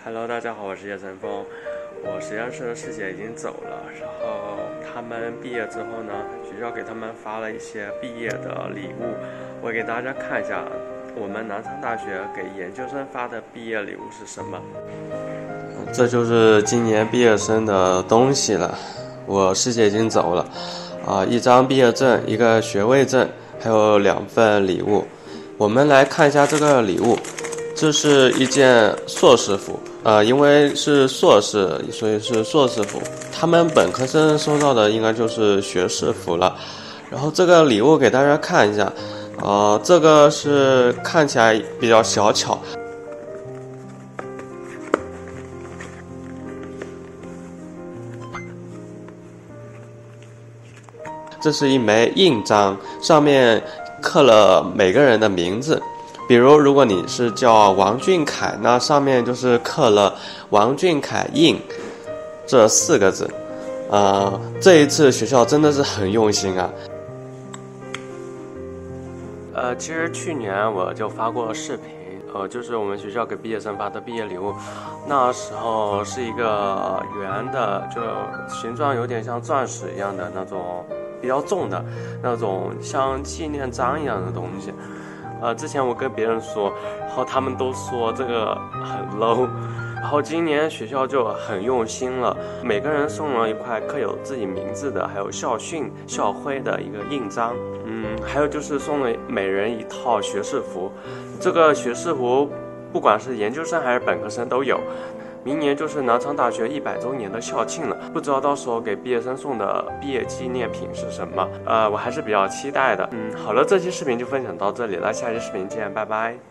Hello， 大家好，我是叶晨风。我实验室的师姐已经走了，然后他们毕业之后呢，学校给他们发了一些毕业的礼物，我给大家看一下我们南昌大学给研究生发的毕业礼物是什么。这就是今年毕业生的东西了。我师姐已经走了，一张毕业证，一个学位证，还有2份礼物。我们来看一下这个礼物。这是一件硕士服，因为是硕士，所以是硕士服。他们本科生收到的应该就是学士服了。然后这个礼物给大家看一下，这个是看起来比较小巧。这是一枚印章，上面刻了每个人的名字。比如果你是叫王俊凯，那上面就是刻了王俊凯印这4个字。这一次学校真的是很用心啊。其实去年我就发过视频，就是我们学校给毕业生发的毕业礼物。那时候是一个圆的，就形状有点像钻石一样的那种比较重的那种像纪念章一样的东西。之前我跟别人说，然后他们都说这个很 low， 然后今年学校就很用心了，每个人送了一块刻有自己名字的，还有校训、校徽的一个印章，还有就是送了每人一套学士服，这个学士服不管是研究生还是本科生都有。明年就是南昌大学100周年的校庆了，不知道到时候给毕业生送的毕业纪念品是什么？我还是比较期待的。好了，这期视频就分享到这里了，下期视频见，拜拜。